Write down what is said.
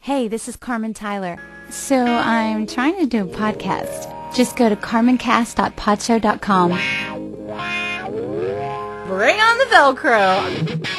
Hey, this is Karmyn Tyler. So I'm trying to do a podcast. Just go to KARMYNKAST.podshow.com. Bring on the Velcro.